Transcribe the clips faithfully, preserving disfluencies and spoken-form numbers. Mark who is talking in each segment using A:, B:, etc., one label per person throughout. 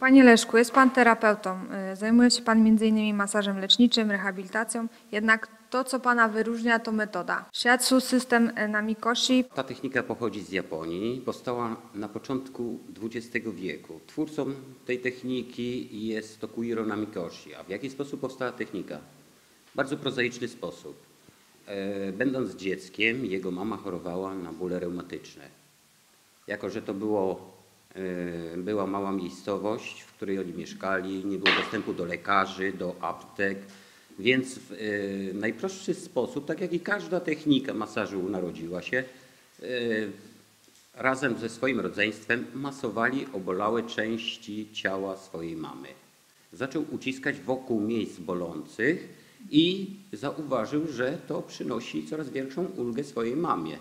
A: Panie Leszku, jest Pan terapeutą. Zajmuje się Pan między innymi masażem leczniczym, rehabilitacją, jednak to, co Pana wyróżnia, to metoda. Shiatsu, system Namikoshi.
B: Ta technika pochodzi z Japonii, powstała na początku dwudziestego wieku. Twórcą tej techniki jest Tokuhiro Namikoshi. A w jaki sposób powstała technika? W bardzo prozaiczny sposób. Będąc dzieckiem, jego mama chorowała na bóle reumatyczne. Jako że to było była mała miejscowość, w której oni mieszkali, nie było dostępu do lekarzy, do aptek, więc w najprostszy sposób, tak jak i każda technika masażu narodziła się, razem ze swoim rodzeństwem masowali obolałe części ciała swojej mamy. Zaczął uciskać wokół miejsc bolących i zauważył, że to przynosi coraz większą ulgę swojej mamie.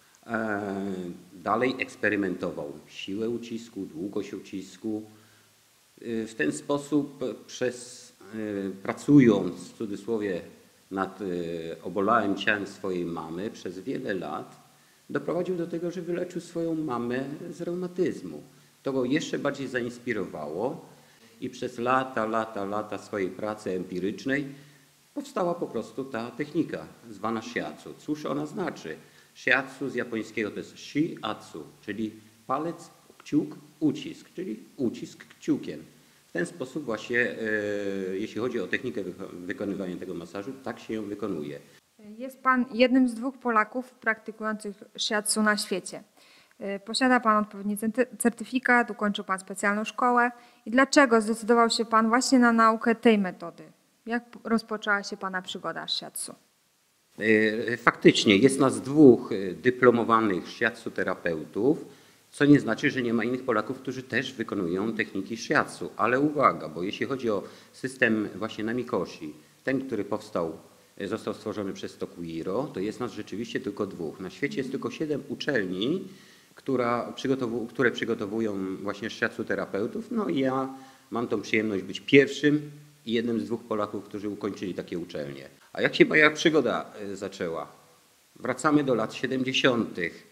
B: Dalej eksperymentował siłę ucisku, długość ucisku. W ten sposób, przez, pracując w cudzysłowie nad obolałym ciałem swojej mamy przez wiele lat, doprowadził do tego, że wyleczył swoją mamę z reumatyzmu. To go jeszcze bardziej zainspirowało i przez lata, lata, lata swojej pracy empirycznej powstała po prostu ta technika zwana shiatsu. Cóż ona znaczy? Shiatsu z japońskiego to jest shi-atsu, czyli palec, kciuk, ucisk, czyli ucisk kciukiem. W ten sposób właśnie, e, jeśli chodzi o technikę wykonywania tego masażu, tak się ją wykonuje.
A: Jest Pan jednym z dwóch Polaków praktykujących shiatsu na świecie. Posiada Pan odpowiedni certyfikat, ukończył Pan specjalną szkołę. I dlaczego zdecydował się Pan właśnie na naukę tej metody? Jak rozpoczęła się Pana przygoda z shiatsu?
B: Faktycznie jest nas dwóch dyplomowanych shiatsu terapeutów, co nie znaczy, że nie ma innych Polaków, którzy też wykonują techniki shiatsu. Ale uwaga, bo jeśli chodzi o system właśnie Namikoshi, ten, który powstał, został stworzony przez Tokuhiro, to jest nas rzeczywiście tylko dwóch. Na świecie jest tylko siedem uczelni, która przygotowu, które przygotowują właśnie shiatsu terapeutów. No i ja mam tą przyjemność być pierwszym i jednym z dwóch Polaków, którzy ukończyli takie uczelnie. A jak się moja przygoda zaczęła? Wracamy do lat siedemdziesiątych.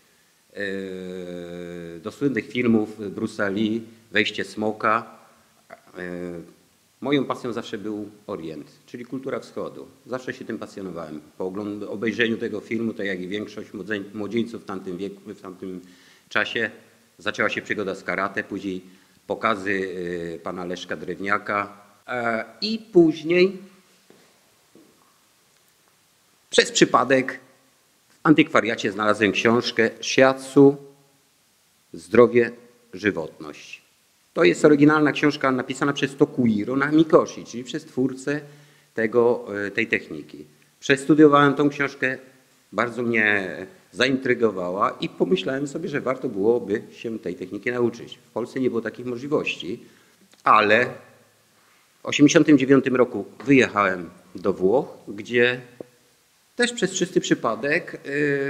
B: Do słynnych filmów Bruce'a Lee, Wejście smoka. Moją pasją zawsze był Orient, czyli kultura wschodu. Zawsze się tym pasjonowałem. Po obejrzeniu tego filmu, tak jak i większość młodzieńców w tamtym wieku, w tamtym czasie, zaczęła się przygoda z karate, później pokazy pana Leszka Drewniaka i później przez przypadek w antykwariacie znalazłem książkę Shiatsu, zdrowie, żywotność. To jest oryginalna książka napisana przez Tokuhiro Namikoshi, czyli przez twórcę tego, tej techniki. Przestudiowałem tą książkę, bardzo mnie zaintrygowała i pomyślałem sobie, że warto byłoby się tej techniki nauczyć. W Polsce nie było takich możliwości, ale w tysiąc dziewięćset osiemdziesiątym dziewiątym roku wyjechałem do Włoch, gdzie też przez czysty przypadek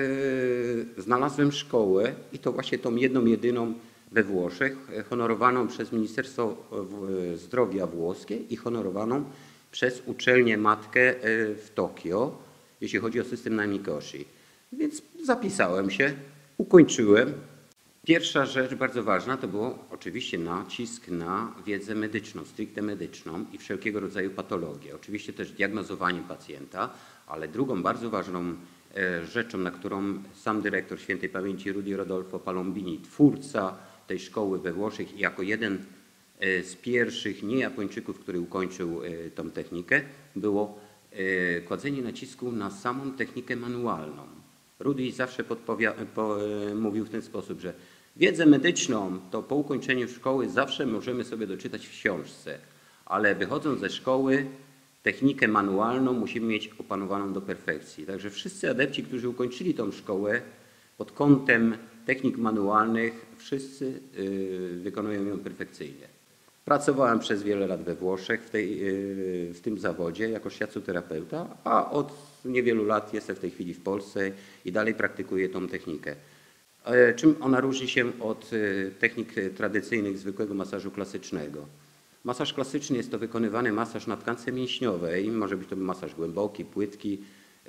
B: yy, znalazłem szkołę i to właśnie tą jedną, jedyną we Włoszech, honorowaną przez Ministerstwo Zdrowia włoskie i honorowaną przez uczelnię matkę w Tokio, jeśli chodzi o system Namikoshi. Więc zapisałem się, ukończyłem. Pierwsza rzecz bardzo ważna to było oczywiście nacisk na wiedzę medyczną, stricte medyczną i wszelkiego rodzaju patologie. Oczywiście też diagnozowanie pacjenta, ale drugą bardzo ważną rzeczą, na którą sam dyrektor świętej pamięci Rudy Rodolfo Palombini, twórca tej szkoły we Włoszech i jako jeden z pierwszych nie-Japończyków, który ukończył tą technikę, było kładzenie nacisku na samą technikę manualną. Rudy zawsze po, mówił w ten sposób, że wiedzę medyczną to po ukończeniu szkoły zawsze możemy sobie doczytać w książce, ale wychodząc ze szkoły technikę manualną musimy mieć opanowaną do perfekcji. Także wszyscy adepci, którzy ukończyli tą szkołę pod kątem technik manualnych, wszyscy wykonują ją perfekcyjnie. Pracowałem przez wiele lat we Włoszech w, tej, w tym zawodzie jako shiatsu terapeuta, a od niewielu lat jestem w tej chwili w Polsce i dalej praktykuję tą technikę. Czym ona różni się od technik tradycyjnych zwykłego masażu klasycznego? Masaż klasyczny jest to wykonywany masaż na tkance mięśniowej, może być to masaż głęboki, płytki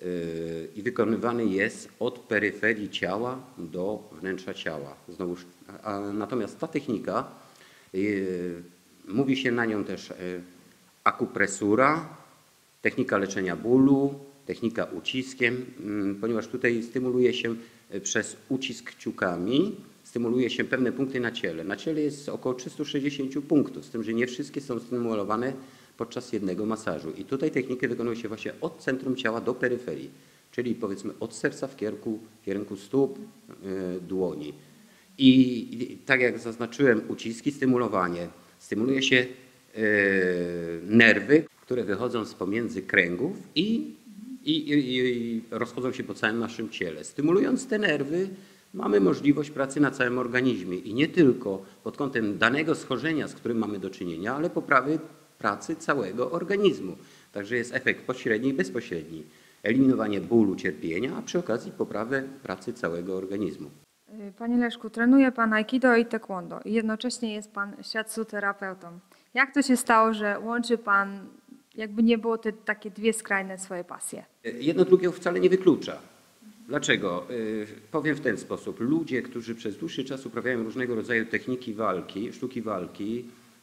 B: i wykonywany jest od peryferii ciała do wnętrza ciała. Znowuż, natomiast ta technika Mówi się na nią też akupresura, technika leczenia bólu, technika uciskiem, ponieważ tutaj stymuluje się przez ucisk kciukami, stymuluje się pewne punkty na ciele. Na ciele jest około trzysta sześćdziesiąt punktów, z tym, że nie wszystkie są stymulowane podczas jednego masażu. I tutaj technikę wykonuje się właśnie od centrum ciała do peryferii, czyli powiedzmy od serca w kierunku, w kierunku stóp, yy, dłoni. I, I tak jak zaznaczyłem, uciski, stymulowanie. Stymuluje się yy, nerwy, które wychodzą z pomiędzy kręgów i, i, i, i rozchodzą się po całym naszym ciele. Stymulując te nerwy, mamy możliwość pracy na całym organizmie i nie tylko pod kątem danego schorzenia, z którym mamy do czynienia, ale poprawy pracy całego organizmu. Także jest efekt pośredni i bezpośredni. Eliminowanie bólu, cierpienia, a przy okazji poprawę pracy całego organizmu.
A: Panie Leszku, trenuje Pan Aikido i Taekwondo i jednocześnie jest Pan shiatsu terapeutą. Jak to się stało, że łączy Pan, jakby nie było te takie dwie skrajne swoje pasje?
B: Jedno drugiego wcale nie wyklucza. Dlaczego? Powiem w ten sposób. Ludzie, którzy przez dłuższy czas uprawiają różnego rodzaju techniki walki, sztuki walki,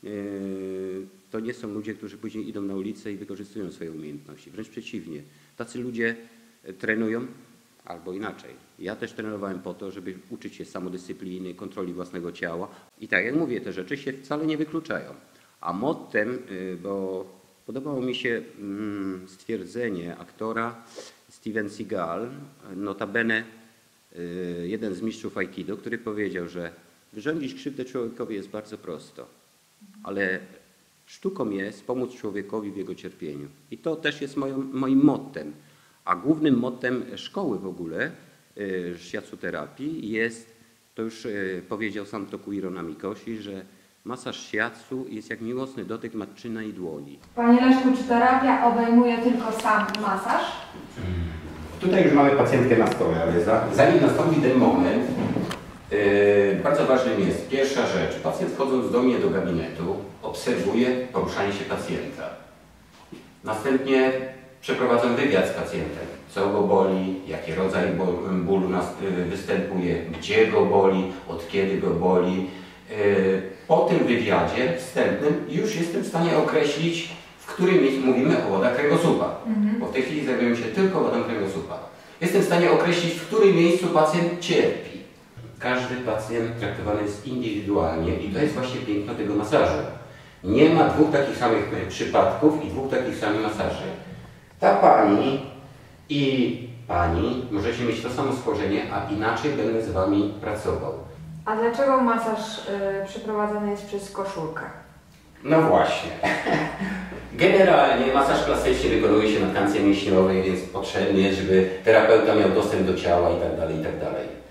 B: to nie są ludzie, którzy później idą na ulicę i wykorzystują swoje umiejętności. Wręcz przeciwnie. Tacy ludzie trenują albo inaczej. Ja też trenowałem po to, żeby uczyć się samodyscypliny, kontroli własnego ciała. I tak jak mówię, te rzeczy się wcale nie wykluczają. A mottem, bo podobało mi się stwierdzenie aktora Steven Seagal, notabene jeden z mistrzów Aikido, który powiedział, że wyrządzić krzywdę człowiekowi jest bardzo prosto, ale sztuką jest pomóc człowiekowi w jego cierpieniu. I to też jest moją, moim mottem. A głównym mottem szkoły w ogóle, shiatsu terapii, jest, to już powiedział sam Tokuhiro Namikoshi, że masaż shiatsu jest jak miłosny dotyk matczyna i dłoni.
A: Panie Leszku, czy terapia obejmuje tylko sam masaż?
B: Tutaj już mamy pacjentkę na stole, ale za, zanim nastąpi ten moment, yy, bardzo ważnym jest pierwsza rzecz. Pacjent wchodząc do mnie do gabinetu obserwuje poruszanie się pacjenta. Następnie przeprowadzam wywiad z pacjentem. Co go boli, jaki rodzaj bólu nas, yy, występuje, gdzie go boli, od kiedy go boli. Yy, po tym wywiadzie wstępnym już jestem w stanie określić, w którym miejscu mówimy o wodach kręgosłupa, mhm. bo w tej chwili zajmujemy się tylko wodą kręgosłupa. Jestem w stanie określić, w którym miejscu pacjent cierpi. Każdy pacjent traktowany jest indywidualnie i to jest właśnie piękno tego masażu. Nie ma dwóch takich samych przypadków i dwóch takich samych masaży. Ta pani i pani możecie mieć to samo schorzenie, a inaczej będę z wami pracował.
A: A dlaczego masaż y, przeprowadzany jest przez koszulkę?
B: No właśnie. Generalnie masaż klasyczny wykonuje się na tkance mięśniowej, więc potrzebny jest, żeby terapeuta miał dostęp do ciała itd. itd.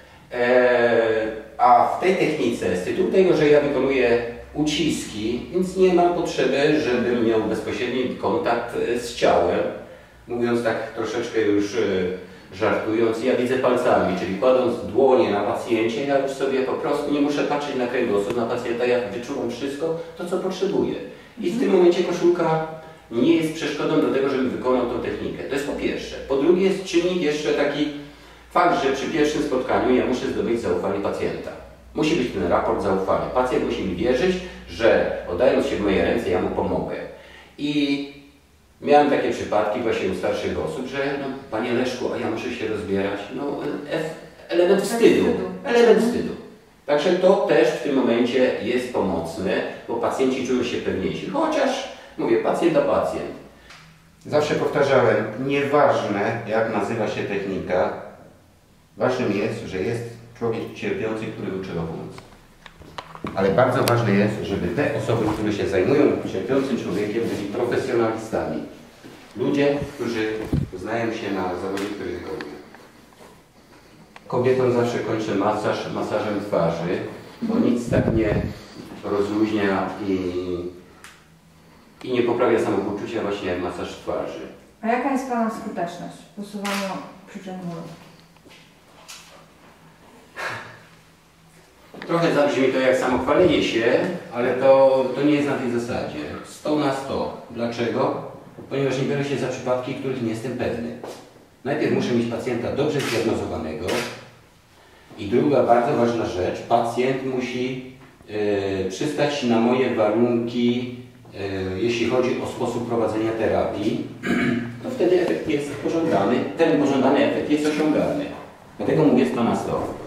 B: Eee, a w tej technice, z tytułu tego, że ja wykonuję uciski, więc nie mam potrzeby, żebym miał bezpośredni kontakt z ciałem. Mówiąc tak troszeczkę już żartując, ja widzę palcami, czyli kładąc dłonie na pacjencie, ja już sobie po prostu nie muszę patrzeć na kręgosłup, na pacjenta, ja wyczuwam wszystko to, co potrzebuję. I w tym momencie koszulka nie jest przeszkodą do tego, żebym wykonał tą technikę. To jest po pierwsze. Po drugie jest czynnik jeszcze taki fakt, że przy pierwszym spotkaniu ja muszę zdobyć zaufanie pacjenta. Musi być ten raport zaufania. Pacjent musi mi wierzyć, że oddając się w moje ręce, ja mu pomogę. I miałem takie przypadki właśnie u starszych osób, że no, panie Leszku, a ja muszę się rozbierać. No, element wstydu. Element wstydu. Także to też w tym momencie jest pomocne, bo pacjenci czują się pewniejsi. Chociaż, mówię, pacjent a pacjent. Zawsze powtarzałem, nieważne jak nazywa się technika, ważnym jest, że jest człowiek cierpiący, którego trzeba pomóc. Ale bardzo ważne jest, żeby te osoby, które się zajmują cierpiącym człowiekiem, byli profesjonalistami. Ludzie, którzy znają się na zawodzie, który wykonują. Kobietom zawsze kończę masaż masażem twarzy, bo nic tak nie rozluźnia i, i nie poprawia samopoczucia właśnie jak masaż twarzy.
A: A jaka jest Pana skuteczność w usuwaniu przyczyn bólu?
B: Trochę zabrzmi to jak samochwalenie się, ale to, to nie jest na tej zasadzie. sto na sto. Dlaczego? Ponieważ nie biorę się za przypadki, których nie jestem pewny. Najpierw muszę mieć pacjenta dobrze zdiagnozowanego i druga bardzo ważna rzecz, pacjent musi e, przystać na moje warunki, e, jeśli chodzi o sposób prowadzenia terapii, to wtedy efekt jest pożądany, ten pożądany efekt jest osiągany. Dlatego mówię sto na sto.